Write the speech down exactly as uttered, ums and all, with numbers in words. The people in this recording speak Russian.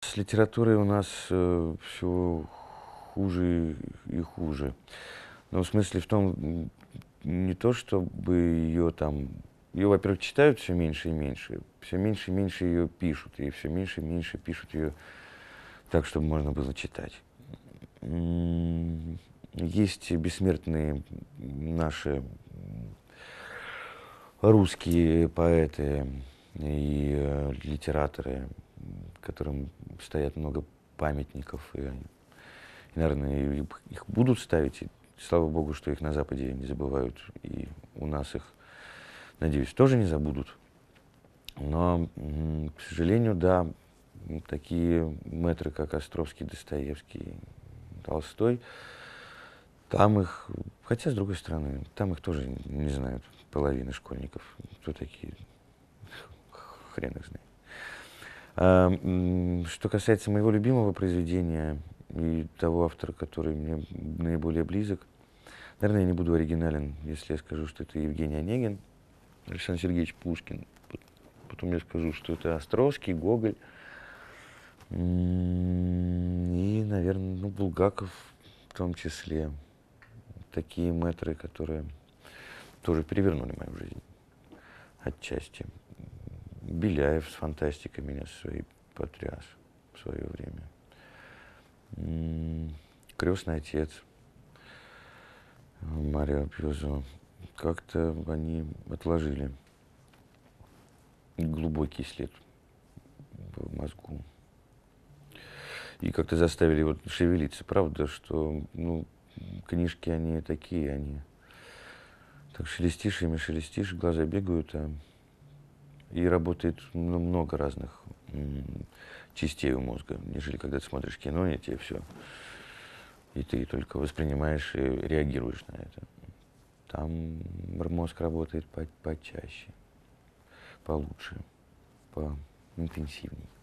с литературой у нас э, все хуже и хуже. Ну, в смысле в том, м, не то чтобы ее там... Ее, во-первых, читают все меньше и меньше, все меньше и меньше ее пишут, и все меньше и меньше пишут ее так, чтобы можно было читать. М, Есть бессмертные наши русские поэты и э, литераторы, которым стоят много памятников, и, и, наверное, и их будут ставить. И слава богу, что их на Западе не забывают, и у нас их, надеюсь, тоже не забудут. Но, м, к сожалению, да, м, такие мэтры, как Островский, Достоевский, Толстой, там их, хотя, с другой стороны, там их тоже не знают половина школьников, кто такие, хрен их знает. А, м, что касается моего любимого произведения и того автора, который мне наиболее близок, наверное, я не буду оригинален, если я скажу, что это Евгений Онегин, Александр Сергеевич Пушкин. Потом я скажу, что это Островский, Гоголь. М, И, наверное, ну, Булгаков в том числе. Такие мэтры, которые тоже перевернули мою жизнь отчасти. Беляев с фантастикой меня своей потряс в свое время. М, «Крестный отец» Марио Пьюзо. Как-то они отложили глубокий след в мозгу. И как-то заставили его шевелиться. Правда, что ну, книжки, они такие, они... Так шелестишь ими, шелестишь, глаза бегают, а... и работает ну, много разных м, частей у мозга, нежели когда ты смотришь кино, и тебе все. И ты только воспринимаешь и реагируешь на это. Там мозг работает по почаще, получше, поинтенсивнее.